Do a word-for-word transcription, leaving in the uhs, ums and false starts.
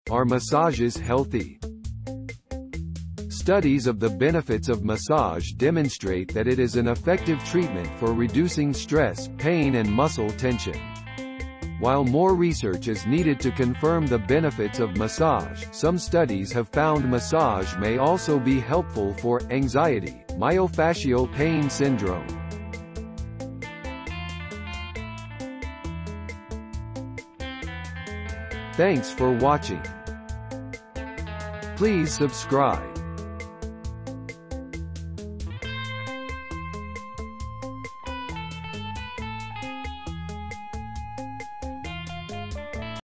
Are massages healthy? Studies of the benefits of massage demonstrate that it is an effective treatment for reducing stress, pain and muscle tension. While more research is needed to confirm the benefits of massage, some studies have found massage may also be helpful for anxiety, myofascial pain syndrome. Thanks for watching. Please subscribe.